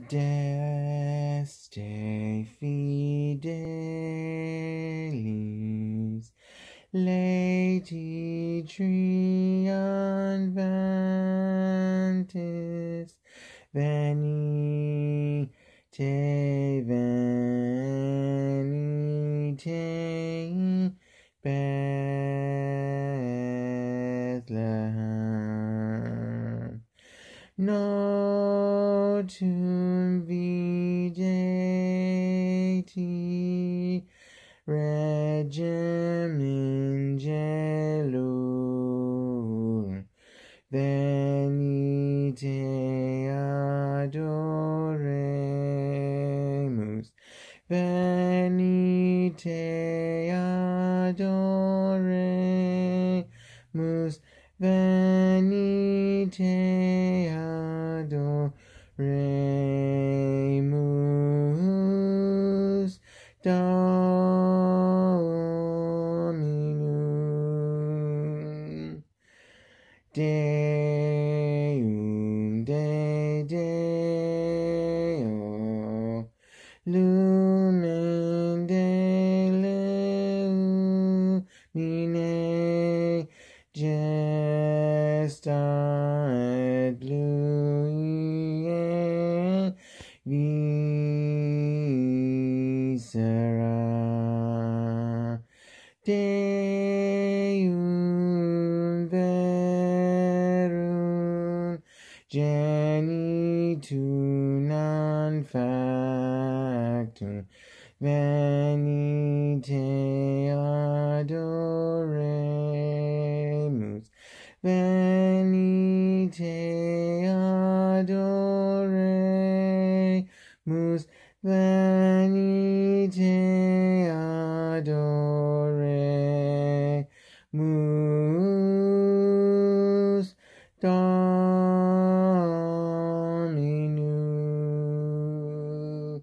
Deste fidelis Leti triumphantis venite Bethlehem Notum videti regem angelum venite adoremus venite adoremus venite adoremus Dominum Deum de Deo Lumen de Lumine Gesta et Luie Viscera Deum verum genitum non factum venite adoremus venite adoremus venite adoremus Dominum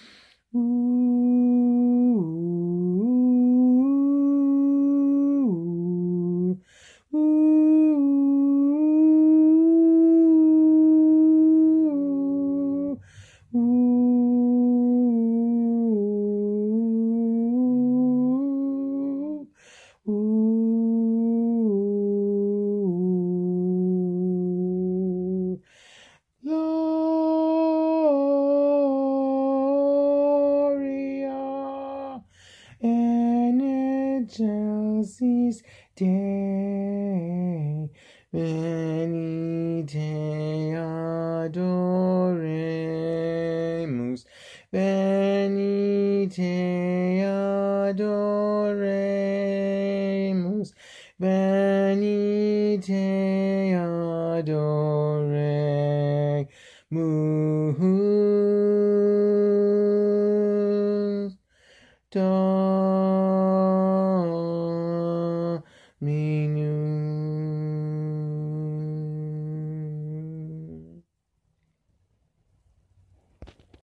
Gloria in excelsis Dei venite adoremus venite adoremus venite adoremus Dominum